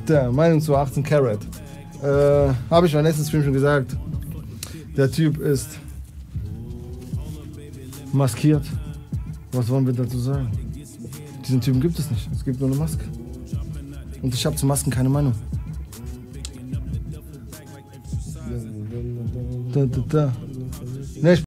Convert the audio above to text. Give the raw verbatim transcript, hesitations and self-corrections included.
Da, Meinung zu achtzehn Karat. Äh, habe ich beim letzten Stream schon gesagt. Der Typ ist maskiert. Was wollen wir dazu sagen? Diesen Typen gibt es nicht. Es gibt nur eine Maske. Und ich habe zu Masken keine Meinung. Da, da, da. Nee,